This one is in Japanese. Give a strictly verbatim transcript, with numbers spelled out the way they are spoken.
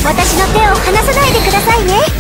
私の手を離さないでくださいね。